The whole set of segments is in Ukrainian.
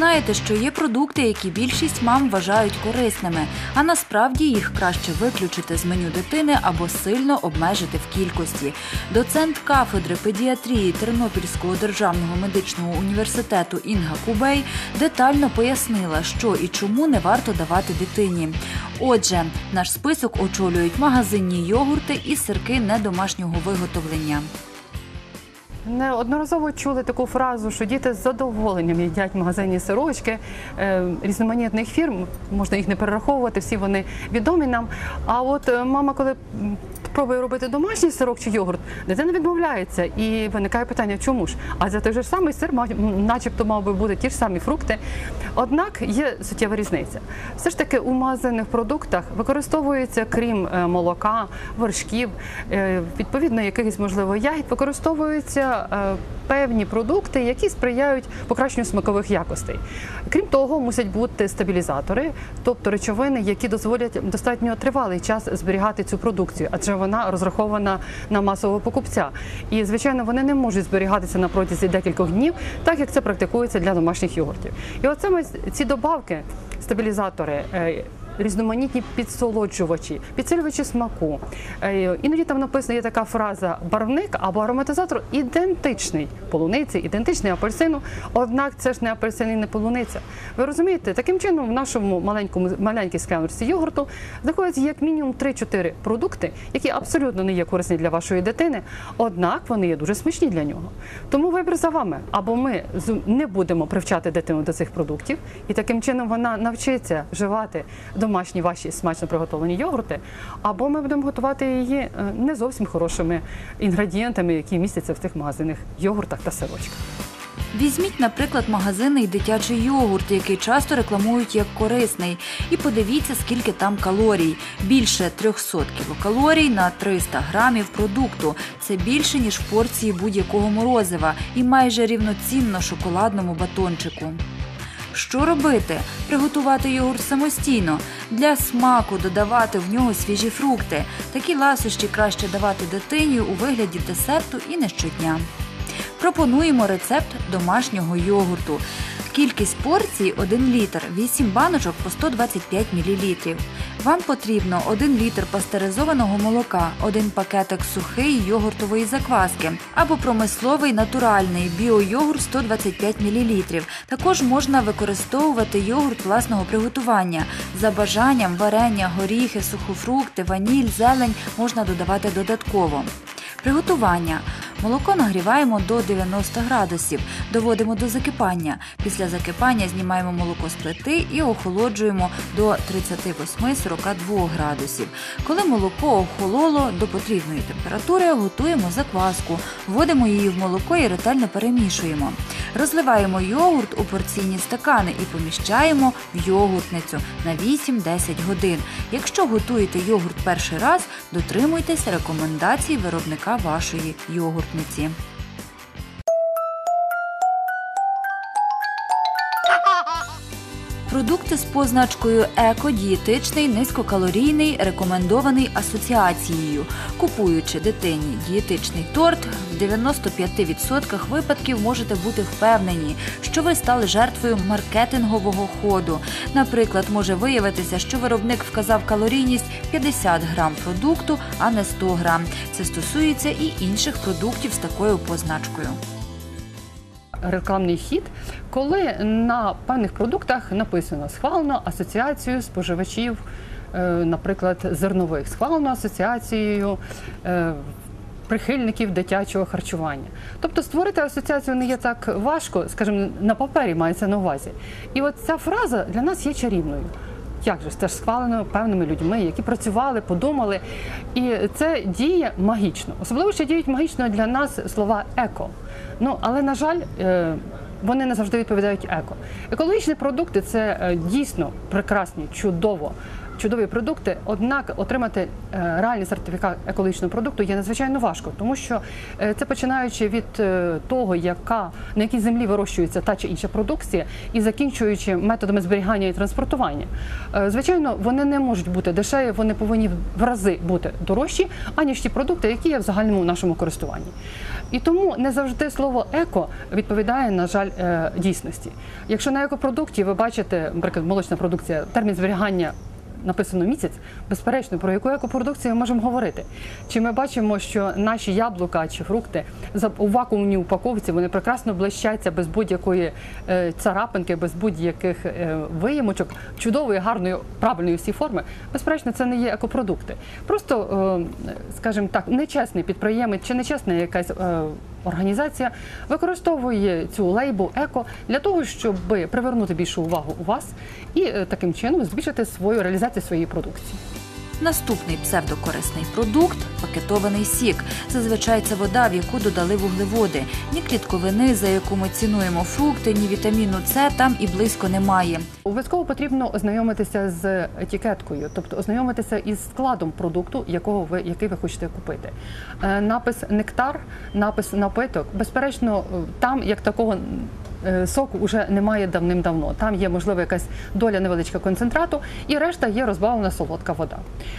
знаєте, що є продукти, які більшість мам вважають корисними, а насправді їх краще виключити з меню дитини або сильно обмежити в кількості. Доцент кафедри педіатрії Тернопільського державного медичного університету Інга Кубей детально пояснила, що і чому не варто давати дитині. Отже, наш список очолюють магазинні йогурти і сирки недомашнього виготовлення. Неодноразово чули таку фразу, що діти з задоволенням їдять магазинні сирочки різноманітних фірм, можна їх не перераховувати, всі вони відомі нам. А от мама, коли пробує робити домашній сирок чи йогурт, дитина відмовляється і виникає питання, чому ж? А за той же самий сир начебто мав би бути ті ж самі фрукти. Однак є суттєва різниця. Все ж таки у магазинних продуктах використовується, крім молока, вершків, відповідно якихось, можливо, ягід, використовуються певні продукти, які сприяють покращенню смакових якостей. Крім того, мусять бути стабілізатори, тобто речовини, які дозволять достатньо тривалий час зберігати цю продукцію, адже вона розрахована на масового покупця. І, звичайно, вони не можуть зберігатися на протязі декількох днів, так як це практикується для домашніх йогуртів. І от саме ці добавки, стабілізатори, різноманітні підсолоджувачі, підсилювачі смаку. Іноді там написано, є така фраза «барвник» або ароматизатор ідентичний полуниці, ідентичний апельсину, однак це ж не апельсин і не полуниця. Ви розумієте, таким чином в нашому маленькій скляночці йогурту знаходяться як мінімум 3-4 продукти, які абсолютно не є корисні для вашої дитини, однак вони є дуже смачні для нього. Тому вибір за вами. Або ми не будемо привчати дитину до цих продуктів, і таким чином вона навчиться вживати домашні ваші смачно приготовлені йогурти, або ми будемо готувати її не зовсім хорошими інгредієнтами, які містяться в цих магазинних йогуртах та сирочках. Візьміть, наприклад, магазинний дитячий йогурт, який часто рекламують як корисний. І подивіться, скільки там калорій. Більше 300 кілокалорій на 300 грамів продукту. Це більше, ніж в порції будь-якого морозива і майже рівноцінно шоколадному батончику. Що робити? Приготувати йогурт самостійно. Для смаку додавати в нього свіжі фрукти. Такі ласощі краще давати дитині у вигляді десерту і не щодня. Пропонуємо рецепт домашнього йогурту. Кількість порцій – 1 літр, 8 баночок по 125 мл. Вам потрібно 1 літр пастеризованого молока, 1 пакетик сухої йогуртової закваски або промисловий натуральний біойогурт 125 мл. Також можна використовувати йогурт власного приготування. За бажанням варення, горіхи, сухофрукти, ваніль, зелень можна додавати додатково. Приготування. Молоко нагріваємо до 90 градусів, доводимо до закипання. Після закипання знімаємо молоко з плити і охолоджуємо до 38-42 градусів. Коли молоко охололо до потрібної температури, готуємо закваску. Вводимо її в молоко і ретельно перемішуємо. Розливаємо йогурт у порційні стакани і поміщаємо в йогуртницю на 8-10 годин. Якщо готуєте йогурт перший раз, дотримуйтесь рекомендацій виробника вашої йогуртниці. Продукти з позначкою «Еко», дієтичний, низькокалорійний, рекомендований асоціацією. Купуючи дитині дієтичний торт, в 95% випадків можете бути впевнені, що ви стали жертвою маркетингового ходу. Наприклад, може виявитися, що виробник вказав калорійність 50 грам продукту, а не 100 грам. Це стосується і інших продуктів з такою позначкою. Рекламний хід, коли на певних продуктах написано «схвалено асоціацією споживачів, наприклад, зернових», «схвалено асоціацією прихильників дитячого харчування». Тобто створити асоціацію не є так важко, скажімо, на папері мається на увазі. І от ця фраза для нас є чарівною. Як же, це ж схвалено певними людьми, які працювали, подумали. І це діє магічно. Особливо ще діють магічно для нас слова «еко». Ну, але, на жаль, вони не завжди відповідають «еко». Екологічні продукти – це дійсно прекрасні, чудові продукти, однак отримати реальний сертифікат екологічного продукту є надзвичайно важко, тому що це починаючи від того, на якій землі вирощується та чи інша продукція, і закінчуючи методами зберігання і транспортування. Звичайно, вони не можуть бути дешеві, вони повинні в рази бути дорожчі, аніж ті продукти, які є в загальному нашому користуванні. І тому не завжди слово «еко» відповідає, на жаль, дійсності. Якщо на екопродукті ви бачите, наприклад, молочна продукція, термін зберігання написано місяць, безперечно, про яку екопродукцію ми можемо говорити. Чи ми бачимо, що наші яблука чи фрукти у вакуумній упаковці, вони прекрасно блищаться без будь-якої царапинки, без будь-яких виємочок, чудової, гарної, правильної всі форми. Безперечно, це не є екопродукти. Просто, скажімо так, нечесний підприємець чи нечесна якась організація використовує цю лейбу «еко» для того, щоб привернути більшу увагу у вас і таким чином збільшити свою реалізацію своєї продукції. Наступний псевдокорисний продукт – пакетований сік. Зазвичай це вода, в яку додали вуглеводи. Ні клітковини, за яку ми цінуємо фрукти, ні вітаміну С там і близько немає. Обов'язково потрібно ознайомитися з етикеткою, тобто ознайомитися із складом продукту, який ви хочете купити. Напис «нектар», напис «напиток». Безперечно, там як такого соку вже немає давним-давно. Там є, можливо, якась доля невеличка концентрату, і решта є розбавлена солодка вода.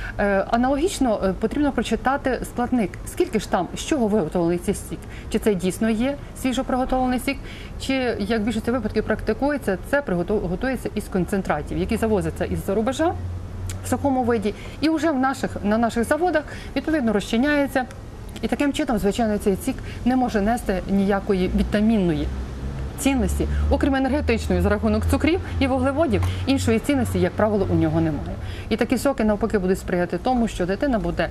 Аналогічно потрібно прочитати складник, скільки ж там, з чого виготовлений цей сік. Чи це дійсно є свіжо приготовлений сік, чи, як в більшості випадків практикується, це готується із концентратів, які завозяться із-за рубежа в сухому виді, і вже на наших заводах, відповідно, розчиняється. І таким чином, звичайно, цей сік не може нести ніякої вітамінної цінності, окрім енергетичної за рахунок цукрів і вуглеводів, іншої цінності, як правило, у нього немає. І такі соки навпаки будуть сприяти тому, що дитина буде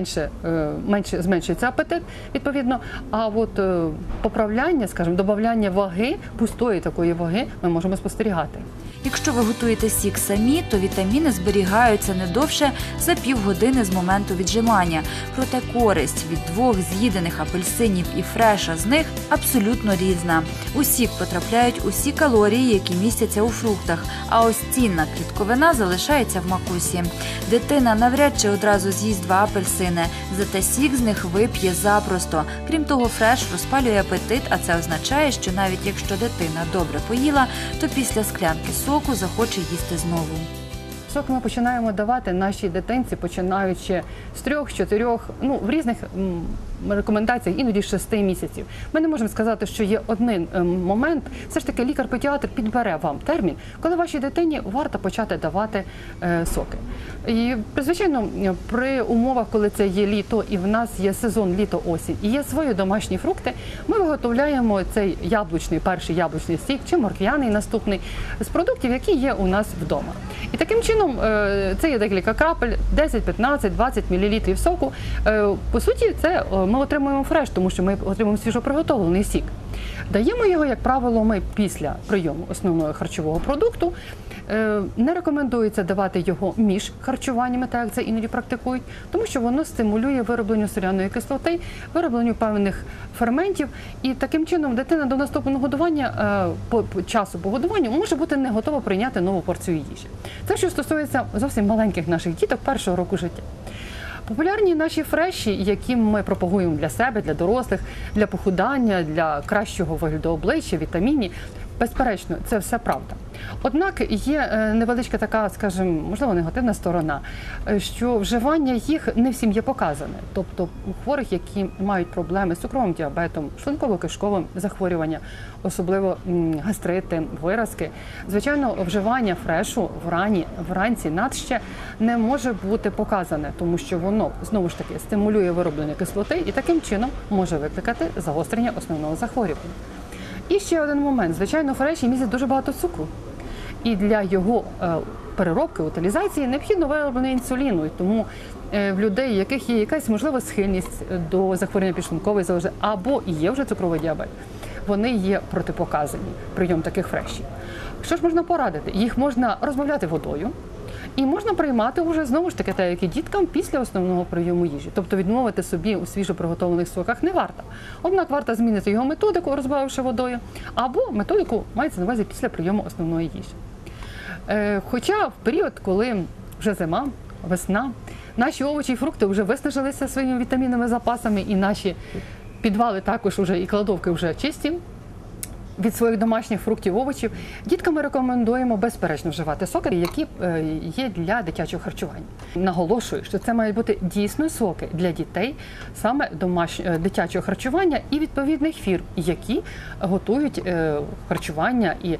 зменшується апетит, відповідно, а от поправляння, скажімо, додавання ваги, пустої такої ваги ми можемо спостерігати. Якщо ви готуєте сік самі, то вітаміни зберігаються не довше за півгодини з моменту віджимання. Проте користь від 2 з'їдених апельсинів і фреша з них абсолютно різна. У сік потрапляють усі калорії, які містяться у фруктах, а ось цінна клітковина залишається в макусі. Дитина навряд чи одразу з'їсть 2 апельсини, зате сік з них вип'є запросто. Крім того, фреш розпалює апетит, а це означає, що навіть якщо дитина добре поїла, то після склянки соку захоче їсти знову. Сок ми починаємо давати нашій дитинці, починаючи з 3-4, в різних рекомендаціях, іноді 6 місяців. Ми не можемо сказати, що є один момент, все ж таки лікар-педіатр підбере вам термін, коли вашій дитині варто почати давати соки. І, звичайно, при умовах, коли це є літо, і в нас є сезон літо-осінь, і є свої домашні фрукти, ми виготовляємо цей перший яблучний сік, чи морквяний наступний, з продуктів, які є у нас вдома. І таким чином, це є декілька крапель, 10, 15, 20 мл соку. По суті, це ми отримуємо фреш, тому що ми отримуємо свіжоприготовлений сік. Даємо його, як правило, ми після прийому основного харчового продукту. Не рекомендується давати його між харчуваннями, так як це іноді практикують, тому що воно стимулює виробленню соляної кислоти, виробленню певних ферментів, і таким чином дитина до наступного годування, по часу погодування, може бути не готова прийняти нову порцію їжі. Це що стосується зовсім маленьких наших діток першого року життя. Популярні наші фреші, які ми пропагуємо для себе, для дорослих, для похудання, для кращого вигляду обличчя, вітамінні, безперечно, це все правда. Однак є невеличка така, скажімо, можливо, негативна сторона, що вживання їх не всім є показане. Тобто у хворих, які мають проблеми з цукровим діабетом, шлунково-кишковим захворюванням, особливо гастрити, виразки, звичайно, вживання фрешу вранці надще не може бути показане, тому що воно, знову ж таки, стимулює вироблення кислоти і таким чином може викликати загострення основного захворювання. І ще один момент. Звичайно, фреші містять дуже багато цукру. І для його переробки, утилізації необхідно вироблення інсуліну. І тому в людей, у яких є якась, можливо, схильність до захворювання підшлункової залози або є вже цукровий діабет, вони є протипоказані, прийом таких фрешів. Що ж можна порадити? Їх можна розбавляти водою. І можна приймати вже, знову ж таки, так як і діткам, після основного прийому їжі. Тобто відмовити собі у свіжоприготовлених соках не варто. Однак варто змінити його методику, розбавивши водою, або методику мається на увазі після прийому основної їжі. Хоча в період, коли вже зима, весна. Наші овочі і фрукти вже виснажилися своїми вітамінними запасами, і наші підвали також вже і кладовки вже чисті від своїх домашніх фруктів, овочів. Діткам ми рекомендуємо безперечно вживати соки, які є для дитячого харчування. Наголошую, що це мають бути дійсно соки для дітей, саме дитячого харчування і відповідних фірм, які готують харчування і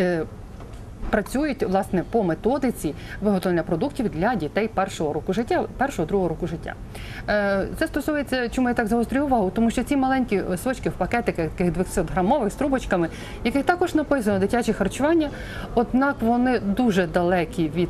працюють, власне, по методиці виготовлення продуктів для дітей першого другого року життя. Це стосується, чому я так загострюю увагу, тому що ці маленькі сочки в пакетиках, таких 200-грамових, з трубочками, яких також написано дитяче харчування, однак вони дуже далекі від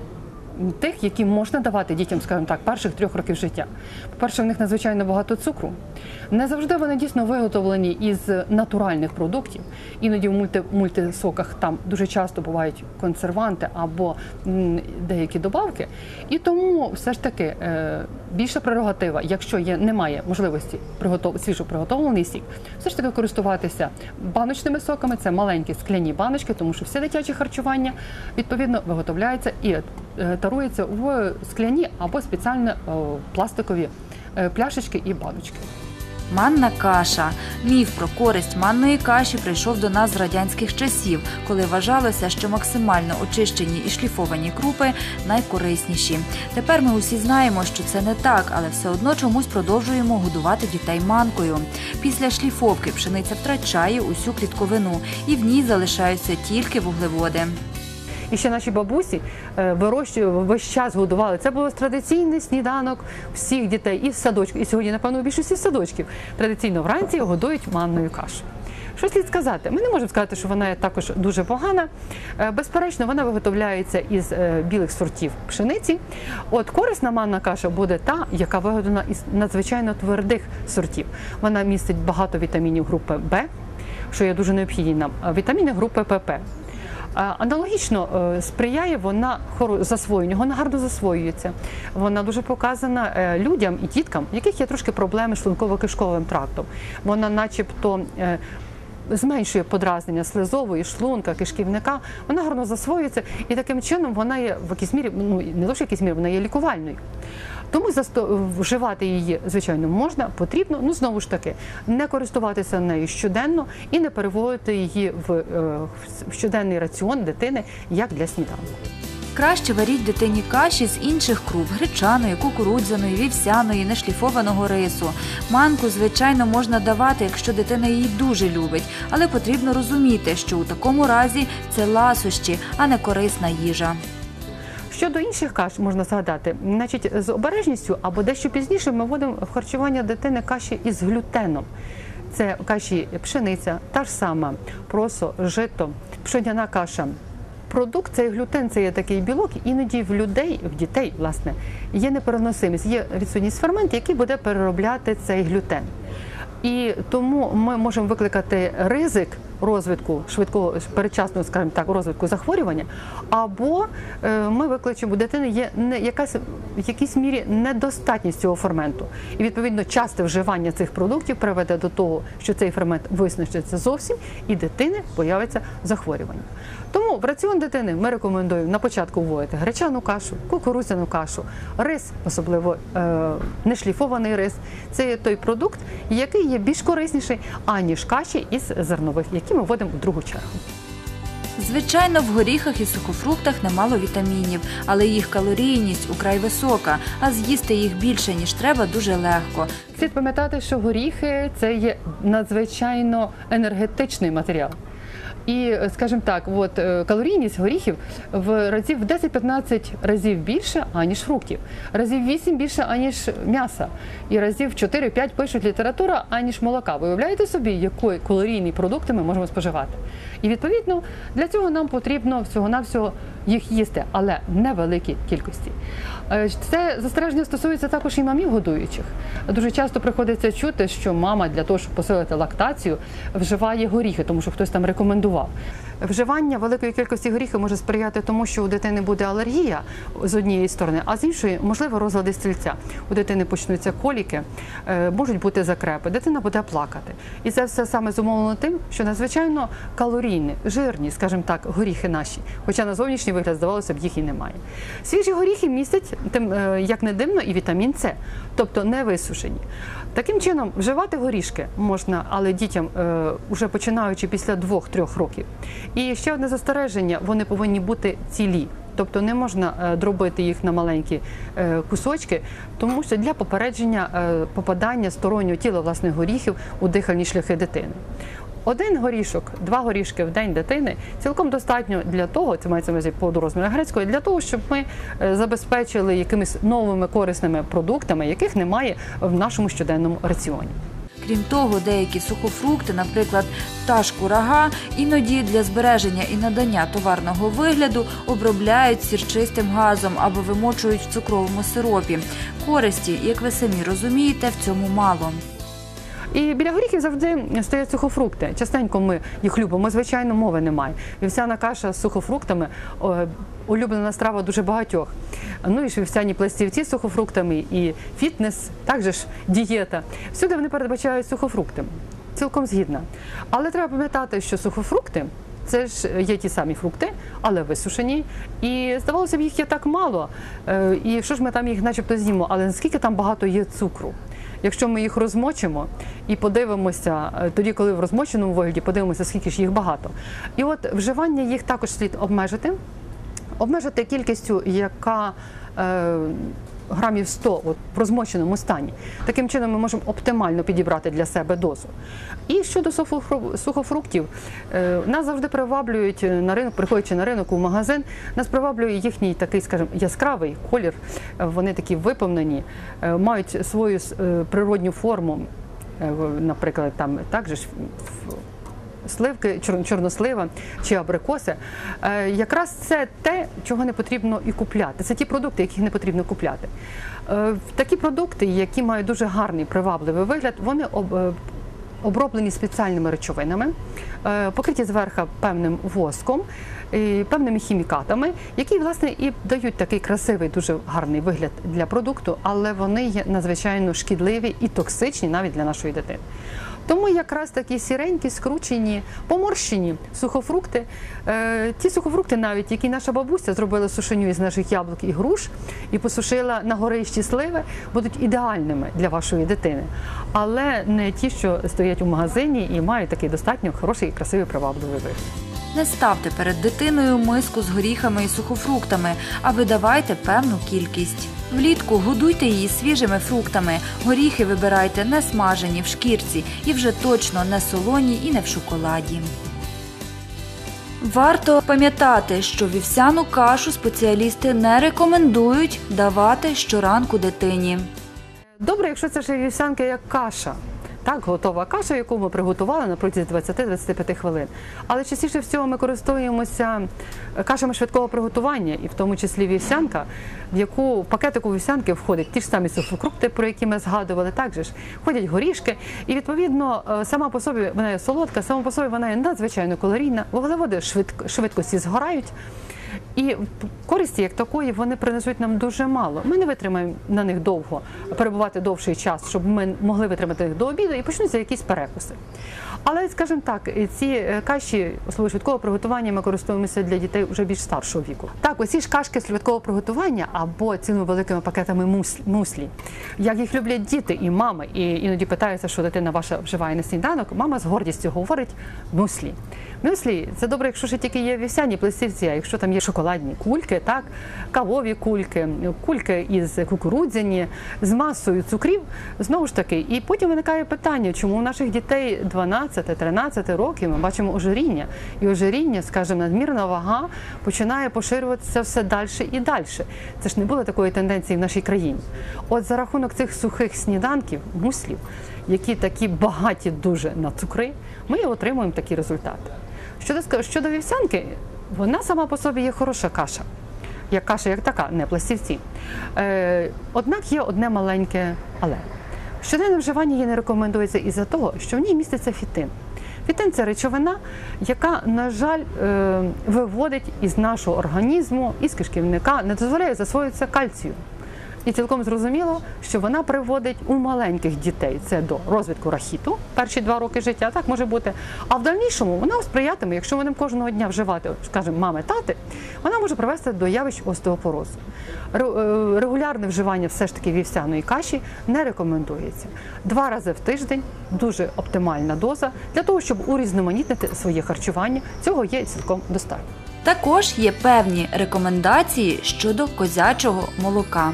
тих, які можна давати дітям, скажімо так, перших 3 років життя. По-перше, в них надзвичайно багато цукру. Не завжди вони дійсно виготовлені із натуральних продуктів. Іноді в мультисоках там дуже часто бувають консерванти або деякі добавки. І тому все ж таки більша прерогатива, якщо немає можливості свіжо приготовлений сік, все ж таки користуватися баночними соками, це маленькі скляні баночки, тому що все дитяче харчування відповідно виготовляється і тарується в скляні або спеціально пластикові пляшечки і баночки. Манна каша. Міф про користь манної каші прийшов до нас з радянських часів, коли вважалося, що максимально очищені і шліфовані крупи найкорисніші. Тепер ми усі знаємо, що це не так, але все одно чомусь продовжуємо годувати дітей манкою. Після шліфовки пшениця втрачає усю клітковину, і в ній залишаються тільки вуглеводи. І ще наші бабусі весь час годували. Це був традиційний сніданок всіх дітей і в садочку. І сьогодні, напевно, у більшості садочків традиційно вранці годують манною кашею. Що слід сказати? Ми не можемо сказати, що вона також дуже погана. Безперечно, вона виготовляється із білих сортів пшениці. От корисна манна каша буде та, яка виготовлена із надзвичайно твердих сортів. Вона містить багато вітамінів групи В, що є дуже необхідні нам, вітаміни групи ПП. Аналогічно сприяє вона засвоєнню, вона гарно засвоюється. Вона дуже показана людям і діткам, у яких є трошки проблеми з шлунково-кишковим трактом. Вона начебто зменшує подразнення слизової, шлунка, кишківника, вона гарно засвоюється і таким чином вона є в якійсь мірі, не лише в якійсь мірі, вона є лікувальною. Тому вживати її, звичайно, можна, потрібно, знову ж таки, не користуватися нею щоденно і не переводити її в щоденний раціон дитини, як для сніданку. Краще варіть дитині каші з інших круп – гречаної, кукурудзяної, вівсяної, нешліфованого рису. Манку, звичайно, можна давати, якщо дитина її дуже любить, але потрібно розуміти, що у такому разі це ласощі, а не корисна їжа. Щодо інших каш, можна згадати, з обережністю або дещо пізніше ми вводимо в харчування дитини каші із глютеном. Це каші пшениця, та ж сама, просо, жито, пшеняна каша. Продукт, цей глютен, це є такий білок, іноді в дітей, власне, є непереносимість, є відсутність ферменту, який буде переробляти цей глютен. І тому ми можемо викликати ризик розвитку, швидкого, передчасного, скажімо так, розвитку захворювання, або ми викличемо, у дитини є в якійсь мірі недостатність цього ферменту. І, відповідно, часте вживання цих продуктів приведе до того, що цей фермент виснажиться зовсім, і дитини появиться захворювання. Тому в раціон дитини ми рекомендуємо на початку вводити гречану кашу, кукурудзяну кашу, рис, особливо нешліфований рис. Це є той продукт, який є більш корисніший, аніж каші із зернових, які ми вводимо в другу чергу. Звичайно, в горіхах і сухофруктах немало вітамінів, але їх калорійність украй висока, а з'їсти їх більше, ніж треба, дуже легко. Слід пам'ятати, що горіхи – це є надзвичайно енергетичний матеріал. І, скажімо так, калорійність горіхів в 10-15 разів більше, аніж фруктів, разів 8 більше, аніж м'яса, і разів 4-5 пишуть література, аніж молока. Ви уявляєте собі, які калорійні продукти ми можемо споживати? І, відповідно, для цього нам потрібно всього-навсього їх їсти, але не великій кількості. Це застереження стосується також і мамів годуючих. Дуже часто приходиться чути, що мама для того, щоб посилити лактацію, вживає горіхи, тому що хтось там рекомендував. Вживання великої кількості горіхів може сприяти тому, що у дитини буде алергія з однієї сторони, а з іншої, можливо, розлади стільця. У дитини почнуться коліки, можуть бути закрепи, дитина буде плакати. І це все саме зумовлено тим, що надзвичайно калорійні, жирні, скажімо так, горіхи наші. Хоча на зовнішній вигляд, здавалося б, їх і немає. Свіжі горіхи містять, як не дивно, і вітамін С, тобто не висушені. Таким чином, вживати горішки можна, але дітям вже починаючи після 2-3 років. І ще одне застереження, вони повинні бути цілі. Тобто не можна дробити їх на маленькі кусочки, тому що для попередження попадання стороннього тіла власних горіхів у дихальні шляхи дитини. 1 горішок, 2 горішки в день дитини цілком достатньо для того, це мається на увазі по розміру грецької, для того, щоб ми забезпечили якимись новими корисними продуктами, яких немає в нашому щоденному раціоні. Крім того, деякі сухофрукти, наприклад, пташку рага, іноді для збереження і надання товарного вигляду обробляють сірчистим газом або вимочують в цукровому сиропі. Користі, як ви самі розумієте, в цьому мало. І біля горіхів завжди стоять сухофрукти. Частенько ми їх любимо, звичайно, мови немає. Вівсяна каша з сухофруктами – улюблена страва дуже багатьох. Ну і ж вівсяні пластівці з сухофруктами, і фітнес, також дієта. Всюди вони передбачають сухофрукти. Цілком згідна. Але треба пам'ятати, що сухофрукти – це ж є ті самі фрукти, але висушені. І, здавалося б, їх є так мало. І що ж ми там їх начебто з'їмо, але наскільки там багато є цукру? Якщо ми їх розмочимо і подивимося, тоді, коли в розмоченому вигляді, подивимося, скільки ж їх багато. І от вживання їх також слід обмежити кількістю, яка грамів 100 в розмоченому стані. Таким чином ми можемо оптимально підібрати для себе дозу. І щодо сухофруктів, нас завжди приваблюють на ринок, приходячи на ринок у магазин, нас приваблює їхній такий, скажімо, яскравий колір, вони такі виповнені, мають свою природню форму, наприклад, там також сливки, чорнослива чи абрикоси, якраз це те, чого не потрібно і купляти. Це ті продукти, яких не потрібно купляти. Такі продукти, які мають дуже гарний, привабливий вигляд, вони оброблені спеціальними речовинами, покриті зверху певним воском, певними хімікатами, які, власне, і дають такий красивий, дуже гарний вигляд для продукту, але вони є надзвичайно шкідливі і токсичні навіть для нашої дитини. Тому якраз такі сіренькі, скручені, поморщені сухофрукти, ті сухофрукти навіть, які наша бабуся зробила сушеню із наших яблук і груш і посушила на горищі сливи, будуть ідеальними для вашої дитини. Але не ті, що стоять у магазині і мають такий достатньо хороший і красивий привабливий вигляд. Не ставте перед дитиною миску з горіхами і сухофруктами, а видавайте певну кількість. Влітку годуйте її свіжими фруктами. Горіхи вибирайте не смажені, в шкірці і вже точно не солоні і не в шоколаді. Варто пам'ятати, що вівсяну кашу спеціалісти не рекомендують давати щоранку дитині. Добре, якщо це ще вівсянка як каша. Так, готова каша, яку ми приготували на протязі 20-25 хвилин. Але частіше всього ми користуємося кашами швидкого приготування, і в тому числі вівсянка, в пакетику вівсянки входять ті ж самі сухофрукти, про які ми згадували, також входять горішки. І, відповідно, сама по собі вона є солодка, сама по собі вона є надзвичайно калорійна, вуглеводи швидко згорають. І користі, як такої, вони принесуть нам дуже мало. Ми не витримаємо на них довго, перебувати довший час, щоб ми могли витримати їх до обіду, і почнуться якісь перекуси. Але, скажімо так, ці каші, особливо швидкого приготування, ми користуємося для дітей вже більш старшого віку. Так, оці ж кашки швидкого приготування або цілими великими пакетами муслі, як їх люблять діти і мами, і іноді питаються, що дитина ваша вживає на сніданок, мама з гордістю говорить муслі. Мюслі – це добре, якщо ще тільки є вівсяні пластівці, а якщо там є шоколадні кульки, так, кавові кульки, кульки із кукурудзяні, з масою цукрів, знову ж таки. І потім виникає питання, чому у наших дітей 12-13 років ми бачимо ожиріння. І ожиріння, скажімо, надмірна вага починає поширюватися все далі і далі. Це ж не було такої тенденції в нашій країні. От за рахунок цих сухих сніданків, муслів, які такі багаті дуже на цукри, ми отримуємо такі результати. Щодо вівсянки, вона сама по собі є хороша каша, як така, не пластівці. Однак є одне маленьке але. Щоденне вживання її не рекомендується із-за того, що в ній міститься фітин. Фітин – це речовина, яка, на жаль, виводить із нашого організму, із кишківника, не дозволяє засвоїтися кальцію. І цілком зрозуміло, що вона приводить у маленьких дітей це до розвитку рахіту, перші 2 роки життя, так може бути. А в дальнішому вона сприятиме, якщо вони кожного дня вживати, скажімо, мами, тати, вона може привести до явищ остеопорозу. Регулярне вживання все ж таки вівсяної каші не рекомендується. 2 рази в тиждень дуже оптимальна доза для того, щоб урізноманітнити своє харчування. Цього є цілком достатньо. Також є певні рекомендації щодо козячого молока.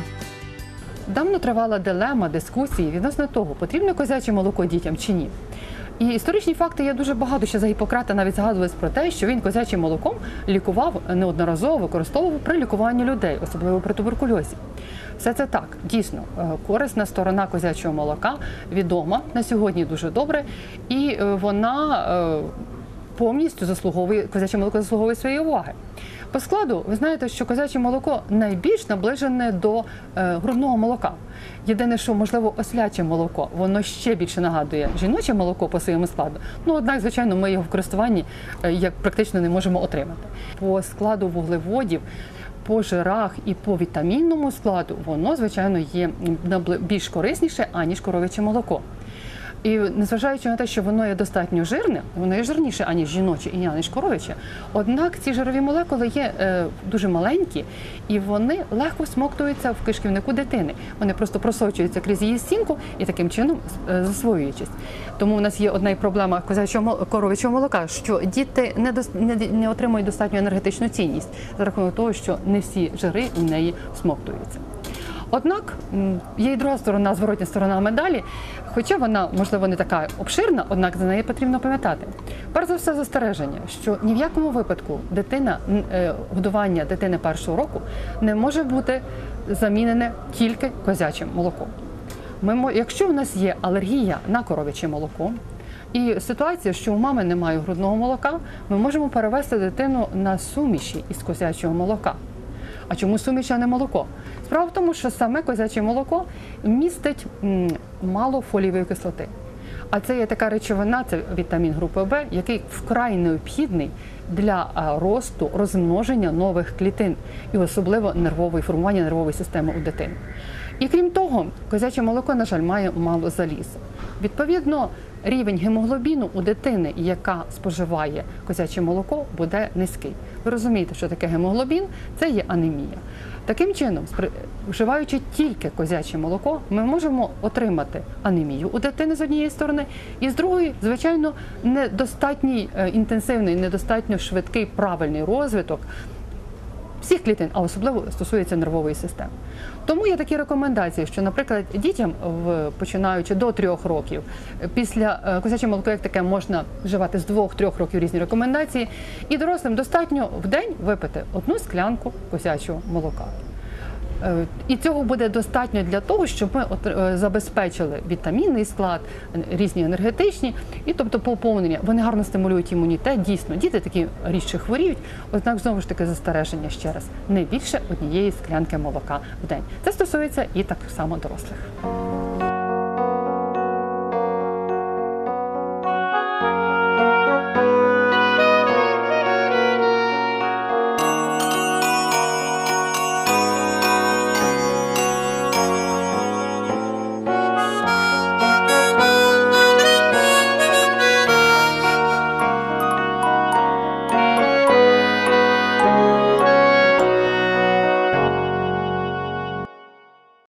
Давно тривала дилема, дискусії відносно того, потрібне козяче молоко дітям чи ні. І історичні факти є дуже багато. Ще за Гіппократа навіть згадувалось про те, що він козячим молоком лікував, неодноразово використовував при лікуванні людей, особливо при туберкульозі. Все це так, дійсно, корисна сторона козячого молока відома на сьогодні дуже добре, і вона повністю козяче молоко заслуговує своєї уваги. По складу, ви знаєте, що козяче молоко найбільш наближене до грудного молока. Єдине, що, можливо, осляче молоко, воно ще більше нагадує жіноче молоко по своєму складу. Ну, однак, звичайно, ми його в користуванні як практично не можемо отримати. По складу вуглеводів, по жирах і по вітамінному складу, воно, звичайно, є більш корисніше, аніж коров'яче молоко. І незважаючи на те, що воно є достатньо жирне, воно є жирніше, аніж жіноче і аніж коров'яче, однак ці жирові молекули є дуже маленькі, і вони легко всмоктуються в кишківнику дитини. Вони просто просочуються крізь її стінку і таким чином засвоюючись. Тому у нас є одна проблема коров'ячого молока, що діти не отримують достатню енергетичну цінність за рахунок того, що не всі жири у неї всмоктуються. Однак є і друга сторона, зворотня сторона медалі, хоча вона, можливо, не така обширна, однак за неї потрібно пам'ятати. Перш за все застереження, що ні в якому випадку годування дитини 1-го року не може бути замінене тільки козячим молоком. Якщо у нас є алергія на коров'яче молоко, і ситуація, що у мами немає грудного молока, ми можемо перевести дитину на суміші із козячого молока. А чому суміш, а не молоко? Справа в тому, що саме козяче молоко містить мало фолієвої кислоти. А це є така речовина, це вітамін групи В, який вкрай необхідний для росту, розмноження нових клітин і особливо формування нервової системи у дитини. І крім того, козяче молоко, на жаль, має мало заліза. Відповідно, рівень гемоглобіну у дитини, яка споживає козяче молоко, буде низький. Ви розумієте, що таке гемоглобін? Це є анемія. Таким чином, вживаючи тільки козяче молоко, ми можемо отримати анемію у дитини з однієї сторони, і з другої, звичайно, недостатній інтенсивний, недостатньо швидкий, правильний розвиток всіх клітин, а особливо стосується нервової системи. Тому є такі рекомендації, що, наприклад, дітям, починаючи до 3 років, після козячого молока, як таке, можна вживати з 2-3 років різні рекомендації, і дорослим достатньо в день випити 1 склянку козячого молока. І цього буде достатньо для того, щоб ми забезпечили вітамінний склад, різні енергетичні, і тобто поповнення. Вони гарно стимулюють імунітет, дійсно. Діти такі рідше хворіють, однак знову ж таки застереження ще раз. Не більше 1 склянки молока в день. Це стосується і так само дорослих.